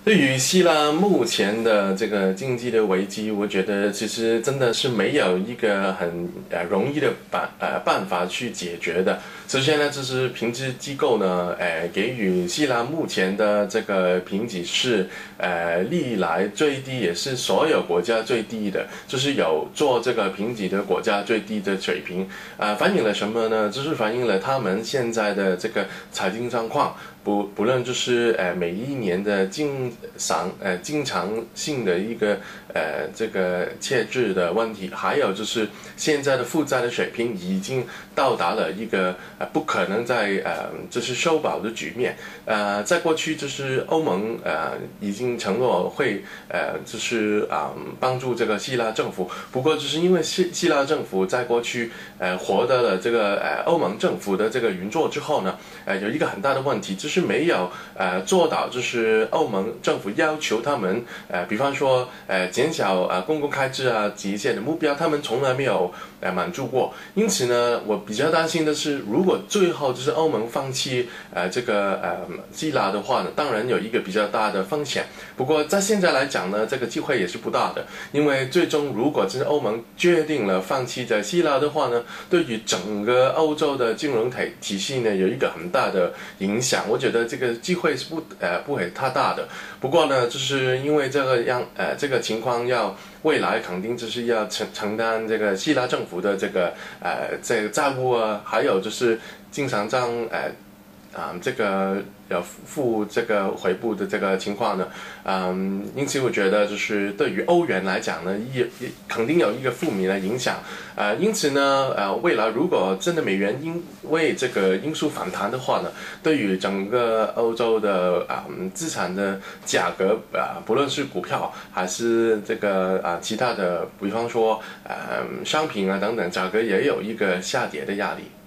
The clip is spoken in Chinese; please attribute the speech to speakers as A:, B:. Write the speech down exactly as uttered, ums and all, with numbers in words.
A: 对于希腊目前的这个经济的危机，我觉得其实真的是没有一个很呃容易的办呃办法去解决的。首先呢，就是评级机构呢，呃，给予希腊目前的这个评级是呃历来最低，也是所有国家最低的，就是有做这个评级的国家最低的水平。啊、呃，反映了什么呢？就是反映了他们现在的这个财经状况。不不论就是呃每一年的经常呃经常性的一个呃这个欠制的问题，还有就是现在的负债的水平已经到达了一个呃不可能再呃就是修补的局面。呃，在过去就是欧盟呃已经承诺会呃就是啊、呃、帮助这个希腊政府，不过就是因为希希腊政府在过去呃获得了这个呃欧盟政府的这个运作之后呢，呃有一个很大的问题就是。是没有呃做到，就是欧盟政府要求他们呃，比方说呃减少呃公共开支啊这一些的目标，他们从来没有呃满足过。因此呢，我比较担心的是，如果最后就是欧盟放弃呃这个呃希腊的话呢，当然有一个比较大的风险。不过在现在来讲呢，这个机会也是不大的，因为最终如果就是欧盟决定了放弃在希腊的话呢，对于整个欧洲的金融体体系呢有一个很大的影响。我觉得这个机会是不呃不会太大的。不过呢，就是因为这个样呃这个情况要未来肯定就是要承承担这个希腊政府的这个呃这个债务啊，还有就是经常账呃啊、呃、这个要付这个回补的这个情况呢，嗯，因此我觉得就是对于欧元来讲呢，也也肯定有一个负面的影响。呃，因此呢，呃，未来如果真的美元因为这个因素反弹的话呢，对于整个欧洲的啊、嗯、资产的价格啊、呃，不论是股票还是这个啊、呃、其他的，比方说呃商品啊等等，价格也有一个下跌的压力。